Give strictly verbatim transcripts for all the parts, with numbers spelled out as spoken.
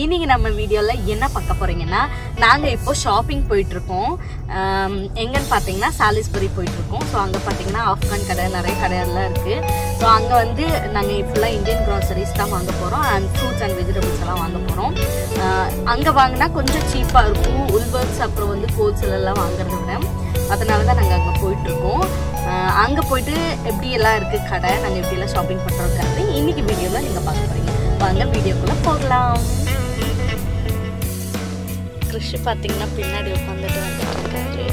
இன்னைக்கு நம்ம வீடியோல என்ன பார்க்க போறீங்கன்னா நாங்க இப்போ ஷாப்பிங் போயிட்டு இருக்கோம். எங்கன்னு பார்த்தீங்கன்னா சாலிஸ்பரி போயிட்டு இருக்கோம். ஸோ அங்கே பார்த்தீங்கன்னா ஆஃப்கான் கடை நிறைய கடையெல்லாம் இருக்கு. ஸோ அங்கே வந்து நாங்கள் ஃபுல்லாக இந்தியன் க்ராசரிஸ் தான் வாங்க போகிறோம் அண்ட் ஃப்ரூட்ஸ் அண்ட் வெஜிடபிள்ஸ் எல்லாம் வாங்க போகிறோம். அங்கே வாங்கினா கொஞ்சம் சீப்பாக இருக்கும். உல்வர்க்ஸ் அப்புறம் வந்து கோல்சேல் எல்லாம் வாங்குறத விட, அதனால தான் நாங்கள் அங்கே போயிட்டுருக்கோம். அங்கே போயிட்டு எப்படி எல்லாம் இருக்குது கடை, நாங்கள் எப்படியெல்லாம் ஷாப்பிங் பண்ணுறோங்கிறது இன்னைக்கு வீடியோவில் நீங்கள் பார்க்க போகிறீங்க. வாங்க வீடியோக்குள்ளே போகலாம். கிருஷி பார்த்தீங்கன்னா பின்னாடி உட்காந்துட்டு வந்துட்டு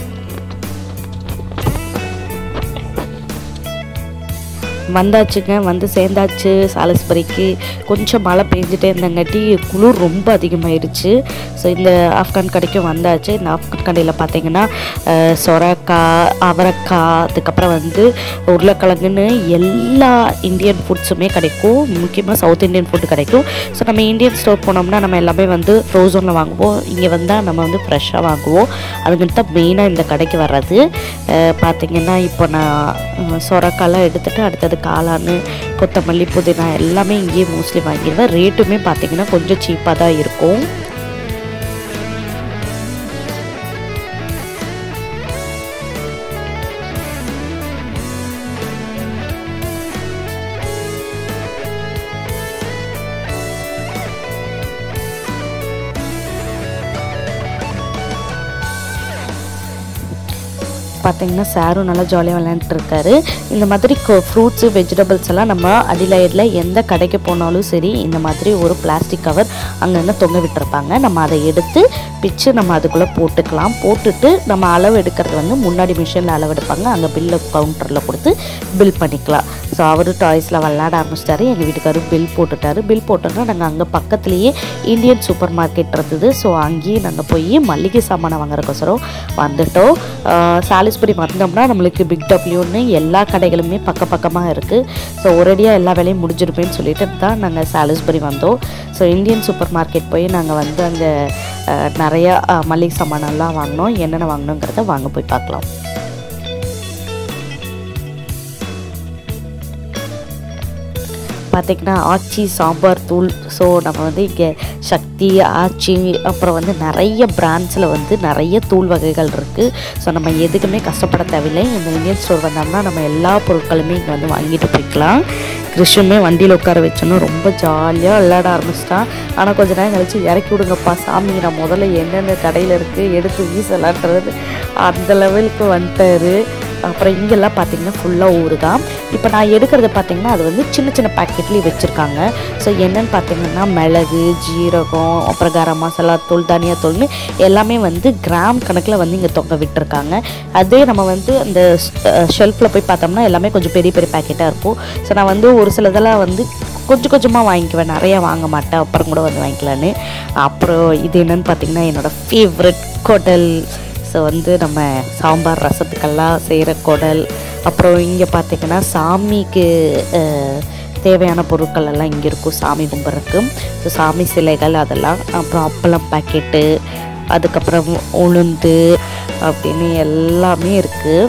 வந்தாச்சுங்க. வந்து சேர்ந்தாச்சு சாலிஸ்பரிக்கு. கொஞ்சம் மழை பெஞ்சிட்டே இருந்தங்காட்டி குளிர் ரொம்ப அதிகமாகிடுச்சு. ஸோ இந்த ஆஃப்கான் கடைக்கும் வந்தாச்சு. இந்த ஆஃப்கான் கடையில் பார்த்தீங்கன்னா சொரக்காய், அவரைக்காய், அதுக்கப்புறம் வந்து உருளைக்கிழங்குன்னு எல்லா இந்தியன் ஃபுட்ஸுமே கிடைக்கும். முக்கியமாக சவுத் இந்தியன் ஃபுட்டு கிடைக்கும். ஸோ நம்ம இந்தியன் ஸ்டோர் போனோம்னா நம்ம எல்லாமே வந்து ஃப்ரோசனில் வாங்குவோம். இங்கே வந்தால் நம்ம வந்து ஃப்ரெஷ்ஷாக வாங்குவோம். அதுக்கு தான் மெயினாக இந்த கடைக்கு வர்றது. பார்த்திங்கன்னா இப்போ நான் சொரக்காயெலாம் எடுத்துகிட்டு அடுத்தது காளான், கொத்தமல்லி, புதினா எல்லாமே இங்கேயே மோஸ்ட்லி வாங்கிடுவேன். ரேட்டுமே பார்த்திங்கன்னா கொஞ்சம் சீப்பாக தான் இருக்கும். பார்த்தீங்கன்னா சாரும் நல்லா ஜாலியாக விளையாண்டுருக்காரு. இந்த மாதிரி ஃப்ரூட்ஸு வெஜிடபிள்ஸ் எல்லாம் நம்ம அடிலையடில் எந்த கடைக்கு போனாலும் சரி இந்த மாதிரி ஒரு பிளாஸ்டிக் கவர் அங்கங்கே தொங்க விட்டுருப்பாங்க. நம்ம அதை எடுத்து பிச்சு நம்ம அதுக்குள்ளே போட்டுக்கலாம். போட்டுட்டு நம்ம அளவு எடுக்கிறது வந்து முன்னாடி மிஷினில் அளவு எடுப்பாங்க. அங்கே பில்லு கவுண்டரில் கொடுத்து பில் பண்ணிக்கலாம். ஸோ அவர் டாய்ஸில் விளையாட ஆரம்பிச்சிட்டாரு. எங்கள் வீட்டுக்காரர் பில் போட்டுட்டாரு. பில் போட்டோன்னா நாங்கள் அங்கே பக்கத்துலேயே இந்தியன் சூப்பர் மார்க்கெட் இருந்தது. ஸோ அங்கேயே நாங்கள் போய் மளிகை சாமானை வாங்குறக்கோசரம் வந்துட்டோம். சாலிஸ்பரி வந்தோம்னா நம்மளுக்கு பிக் டபிள்யூன்னு எல்லா கடைகளுமே பக்க பக்கமாக இருக்குது. ஸோ ஒரேடியாக எல்லா வேலையும் முடிஞ்சிருப்பேன்னு சொல்லிட்டு தான் நாங்கள் சாலிஸ்பரி வந்தோம். ஸோ இந்தியன் சூப்பர் மார்க்கெட் போய் நாங்கள் வந்து அங்கே நிறையா மளிகை சாமானெல்லாம் வாங்கினோம். என்னென்ன வாங்கினோங்கிறத வாங்க போய் பார்க்கலாம். பார்த்திங்கன்னா ஆச்சி சாம்பார் தூள். ஸோ நம்ம வந்து இங்கே சக்தி, ஆச்சி, அப்புறம் வந்து நிறைய பிராண்ட்ஸில் வந்து நிறைய தூள் வகைகள் இருக்குது. ஸோ நம்ம எதுக்குமே கஷ்டப்பட தேவையில்லை. இந்த இந்தியன் ஸ்டோர் வந்தோம்னா நம்ம எல்லா பொருட்களுமே இங்கே வந்து வாங்கிட்டு போய்க்கலாம். கிருஷ்ணுமே வண்டியில் உட்கார வச்சோன்னு ரொம்ப ஜாலியாக விளையாட ஆரம்பிச்சிட்டான். ஆனால் கொஞ்சம் நேரம் கழிச்சு இறக்கி விடுங்கப்பா சாமி, நான் முதல்ல என்னென்ன கடையில் இருக்குது எடுத்து வீச விளாட்றது அந்த லெவலுக்கு வந்துட்டார். அப்புறம் இங்கெல்லாம் பார்த்திங்கன்னா ஃபுல்லாக ஊறுகாய். இப்போ நான் எடுக்கிறது பார்த்திங்கன்னா அது வந்து சின்ன சின்ன பேக்கெட்லேயும் வச்சுருக்காங்க. ஸோ என்னென்னு பார்த்திங்கன்னா மிளகு, ஜீரகம், அப்புறம் கரம் மசாலா தூள், தனியாத்தூள்னு எல்லாமே வந்து கிராம் கணக்கில் வந்து இங்கே தொங்க விட்டுருக்காங்க. அதே நம்ம வந்து அந்த ஷெல்ஃபில் போய் பார்த்தோம்னா எல்லாமே கொஞ்சம் பெரிய பெரிய பேக்கெட்டாக இருக்கும். ஸோ நான் வந்து ஒரு சிலதெல்லாம் வந்து கொஞ்சம் கொஞ்சமாக வாங்கிக்குவேன், நிறையா வாங்க மாட்டேன். அப்புறம் கூட வந்து வாங்கிக்கலான்னு. அப்புறம் இது என்னென்னு பார்த்திங்கன்னா என்னோடய ஃபேவரட் குடல். ஸோ வந்து நம்ம சாம்பார் ரசத்துக்கெல்லாம் செய்கிற குடல். அப்புறம் இங்கே பார்த்திங்கன்னா சாமிக்கு தேவையான பொருட்கள் எல்லாம் இங்கே இருக்கும் சாமி கும்பிட்றதுக்கு. ஸோ சாமி சிலைகள் அதெல்லாம். அப்புறம் அப்பளம் பாக்கெட்டு, அதுக்கப்புறம் உளுந்து அப்படின்னு எல்லாமே இருக்குது.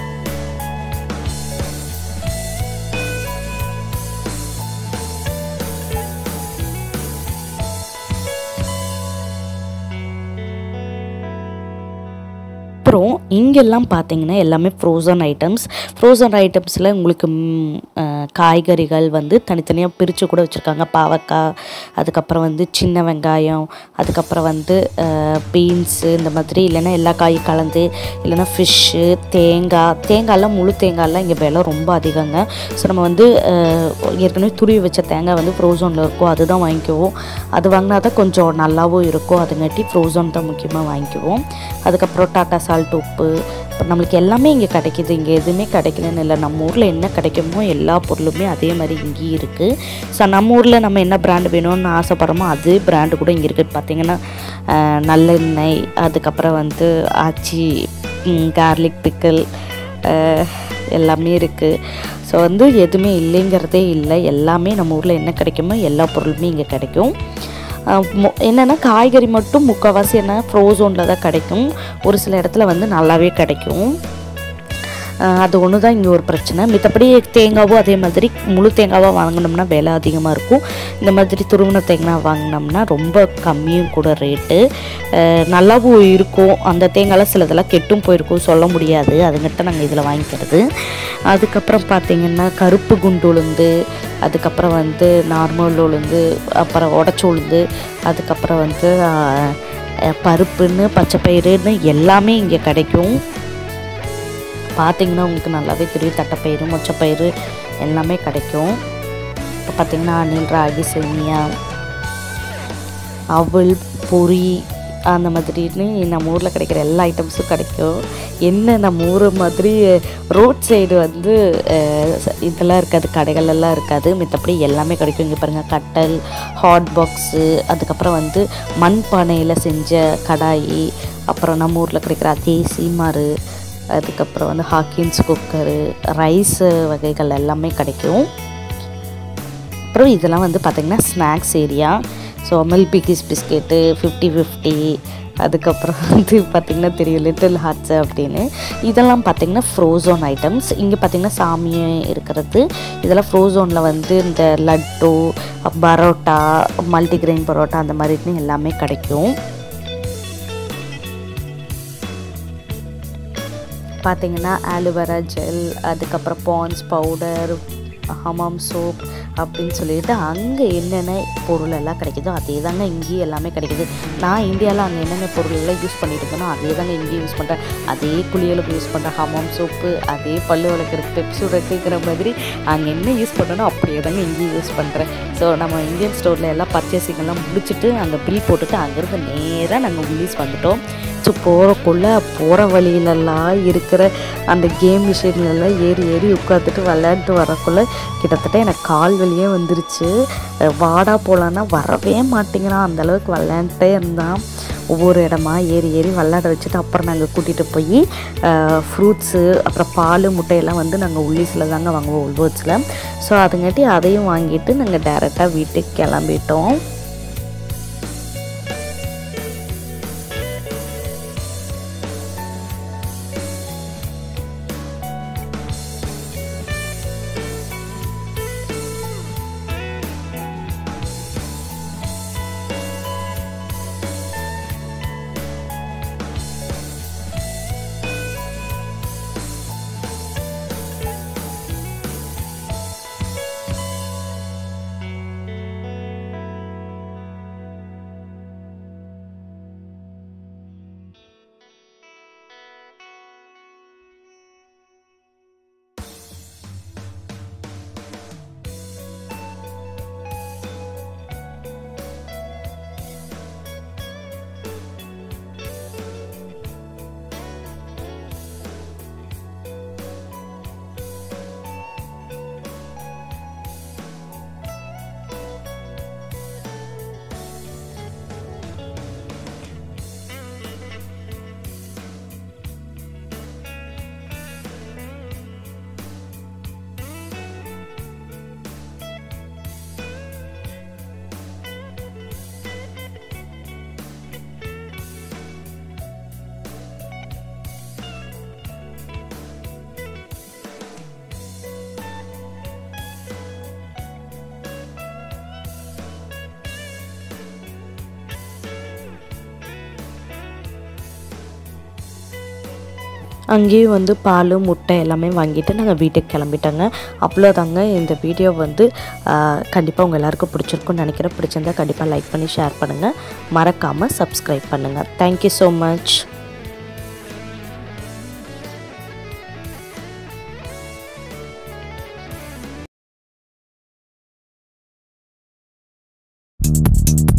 அப்புறம் இங்கெல்லாம் பார்த்தீங்கன்னா எல்லாமே ஃப்ரோசன் ஐட்டம்ஸ். ஃப்ரோசன் ஐட்டம்ஸில் உங்களுக்கு காய்கறிகள் வந்து தனித்தனியாக பிரித்து கூட வச்சுருக்காங்க. பாவக்காய், அதுக்கப்புறம் வந்து சின்ன வெங்காயம், அதுக்கப்புறம் வந்து பீன்ஸு, இந்த மாதிரி இல்லைன்னா எல்லா காயும் கலந்து, இல்லைன்னா ஃபிஷ்ஷு, தேங்காய். தேங்காயெல்லாம் முழு தேங்காயெல்லாம் இங்கே விலை ரொம்ப அதிகங்க. ஸோ நம்ம வந்து ஏற்கனவே துருவி வச்ச தேங்காய் வந்து ஃப்ரோசனில் இருக்கும், அதுதான் வாங்கிக்குவோம். அது வாங்கினா தான் கொஞ்சம் நல்லாவும் இருக்கும். அதுங்காட்டி ஃப்ரோசன் தான் முக்கியமாக வாங்கிக்குவோம். அதுக்கப்புறம் டாட்டா சால்ட், உப்பு, இப்போ நம்மளுக்கு எல்லாமே இங்கே கிடைக்கிது. இங்கே எதுவுமே கிடைக்கலன்னு இல்லை. நம்ம ஊரில் என்ன கிடைக்குமோ எல்லா பொருளுமே அதே மாதிரி இங்கேயும் இருக்குது. ஸோ நம்ம ஊரில் நம்ம என்ன பிராண்டு வேணும்னு ஆசைப்படுறோமோ அதே பிராண்டு கூட இங்கே இருக்குது. பார்த்திங்கன்னா நல்லெண்ணெய், அதுக்கப்புறம் வந்து ஆச்சி, கார்லிக் பிக்கிள் எல்லாமே இருக்குது. ஸோ வந்து எதுவுமே இல்லைங்கிறதே இல்லை. எல்லாமே நம்ம ஊரில் என்ன கிடைக்குமோ எல்லா பொருளுமே இங்கே கிடைக்கும். என்னென்னா காய்கறி மட்டும் முக்கால்வாசி என்ன ஃப்ரோசோனில் தான் கிடைக்கும். ஒரு சில இடத்துல வந்து நல்லாவே கிடைக்கும். அது ஒன்று தான் இங்கே ஒரு பிரச்சனை. மித்தபடி தேங்காவும் அதே மாதிரி முழு தேங்காவாக வாங்கினோம்னா விலை அதிகமாக இருக்கும். இந்த மாதிரி துருவின தேங்காய் வாங்கினோம்னா ரொம்ப கம்மியும் கூட ரேட்டு, நல்லாவும் இருக்கும். அந்த தேங்காயில் சிலதெல்லாம் கெட்டும் போயிருக்கும், சொல்ல முடியாது. அதுங்கிட்ட நாங்கள் இதில் வாங்கிக்கிறது. அதுக்கப்புறம் பார்த்திங்கன்னா கருப்பு குண்டு உளுந்து, அதுக்கப்புறம் வந்து நார்மல் உளுந்து, அப்புறம் உடச்ச உளுந்து, அதுக்கப்புறம் வந்து பருப்புன்னு பச்சைப்பயிறுன்னு எல்லாமே இங்கே கிடைக்கும். பார்த்திங்கன்னா உங்களுக்கு நல்லாவே தெரியும், தட்டைப்பயிறு மொச்சப்பயிறு எல்லாமே கிடைக்கும். இப்போ பார்த்திங்கன்னா அணில், ராகி, சேமியா, அவல், பொரி அந்த மாதிரின்னு நம்ம ஊரில் கிடைக்கிற எல்லா ஐட்டம்ஸும் கிடைக்கும். என்ன நம்ம ஊர் மாதிரி ரோட் சைடு வந்து இதெல்லாம் இருக்காது, கடைகளெல்லாம் இருக்காது. மித்தபடி எல்லாமே கிடைக்கும். இங்கே பாருங்கள், கட்டல், ஹாட் பாக்ஸு, அதுக்கப்புறம் வந்து மண் பானையில் செஞ்ச கடாயி, அப்புறம் நம்ம ஊரில் கிடைக்கிற அதே சீமாறு, அதுக்கப்புறம் வந்து ஹாக்கின்ஸ் குக்கரு, ரைஸ் வகைகள் எல்லாமே கிடைக்கும். அப்புறம் இதெல்லாம் வந்து பார்த்திங்கன்னா snacks area. So Milk Bikis biscuit fifty fifty, அதுக்கப்புறம் வந்து பார்த்திங்கன்னா தெரியும் லிட்டில் ஹார்ட்ஸு அப்படின்னு. இதெல்லாம் பார்த்திங்கன்னா ஃப்ரோசோன் ஐட்டம்ஸ். இங்கே பார்த்திங்கன்னா சாமி இருக்கிறது. இதெல்லாம் ஃப்ரோசோனில் வந்து இந்த லட்டு, பரோட்டா, மல்டிகிரெயின் பரோட்டா அந்த மாதிரின்னு எல்லாமே கிடைக்கும். பார்த்திங்கன்னா ஆலோவேரா ஜெல், அதுக்கப்புறம் பான்ஸ் பவுடர், ஹமாம் சோப் அப்படின்னு சொல்லிட்டு அங்கே என்னென்ன பொருள் எல்லாம் கிடைக்குதோ அதே தாங்க இங்கேயும் எல்லாமே கிடைக்குது. நான் இந்தியாவில் அங்கே என்னென்ன பொருள் எல்லாம் யூஸ் பண்ணிட்டு இருந்தேனோ அதே தாங்க இங்கேயும் யூஸ் பண்ணுறேன். அதே குளியலுக்கு யூஸ் பண்ணுறேன் ஹமாம் சோப்பு, அதே பல்லு விளக்குறதுக்கு பெப்சுடட்டுங்கிற மாதிரி அங்கே என்ன யூஸ் பண்ணுறனோ அப்படியே தாங்க இங்கேயும் யூஸ் பண்ணுறேன். ஸோ நம்ம இந்தியன் ஸ்டோரில் எல்லாம் பர்ச்சேசிங்கெல்லாம் முடிச்சுட்டு அங்கே பில் போட்டுட்டு அங்கேருந்து நேராக நாங்கள் உள்ளீஸ் வந்துட்டோம். ஸோ போகிறக்குள்ளே போகிற வழியிலெல்லாம் இருக்கிற அந்த கேம் மிஷின்லெல்லாம் ஏறி ஏறி உட்காந்துட்டு விளையாண்டுட்டு வரக்குள்ளே கிட்டத்தட்ட எனக்கு கால் வலியே வந்துருச்சு. வாடா போகலான்னா வரவே மாட்டேங்கிறான், அந்தளவுக்கு விளையாண்டுட்டே இருந்தான். ஒவ்வொரு இடமா ஏறி ஏறி விளையாட வச்சுட்டு அப்புறம் நாங்கள் கூட்டிகிட்டு போய் ஃப்ரூட்ஸு, அப்புறம் பால், முட்டையெல்லாம் வந்து நாங்கள் உள்ளீஸில் தாங்க வாங்குவோம், உல்வர்ட்ஸில். ஸோ அதுங்காட்டி அதையும் வாங்கிட்டு நாங்கள் டேரெக்டாக வீட்டுக்கு கிளம்பிட்டோம். அங்கேயும் வந்து பால், முட்டை எல்லாமே வாங்கிட்டு நாங்கள் வீட்டுக்கு கிளம்பிட்டோங்க. அவ்வளோதாங்க. இந்த வீடியோ வந்து கண்டிப்பாக உங்கள் எல்லாருக்கும் பிடிச்சிருக்குன்னு நினைக்கிறேன். பிடிச்சிருந்தா கண்டிப்பாக லைக் பண்ணி ஷேர் பண்ணுங்கள். மறக்காமல் சப்ஸ்கிரைப் பண்ணுங்கள். Thank you so much.